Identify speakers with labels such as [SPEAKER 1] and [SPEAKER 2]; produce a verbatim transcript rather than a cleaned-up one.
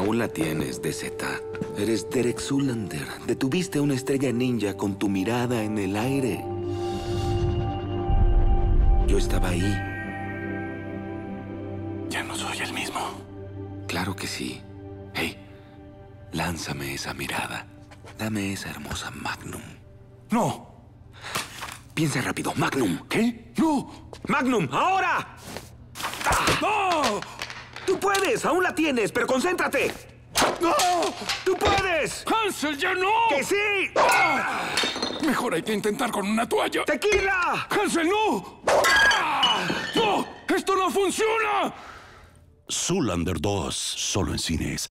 [SPEAKER 1] Aún la tienes, D Z. Eres Derek Zoolander. Detuviste a una estrella ninja con tu mirada en el aire. Yo estaba ahí.
[SPEAKER 2] Ya no soy el mismo.
[SPEAKER 1] Claro que sí. Hey, lánzame esa mirada. Dame esa hermosa Magnum.
[SPEAKER 2] ¡No!
[SPEAKER 1] Piensa rápido. Magnum.
[SPEAKER 2] ¿Qué? ¡No!
[SPEAKER 1] ¡Magnum, ahora!
[SPEAKER 2] ¡No!
[SPEAKER 1] ¡Tú puedes! ¡Aún la tienes! ¡Pero concéntrate!
[SPEAKER 2] ¡No!
[SPEAKER 1] ¡Tú puedes!
[SPEAKER 2] ¡Hansel, ya no!
[SPEAKER 1] ¡Que sí!
[SPEAKER 2] ¡Ah! Mejor hay que intentar con una toalla.
[SPEAKER 1] ¡Tequila!
[SPEAKER 2] ¡Hansel, no! ¡Ah! ¡No! ¡Esto no funciona!
[SPEAKER 3] Zoolander dos, solo en cines.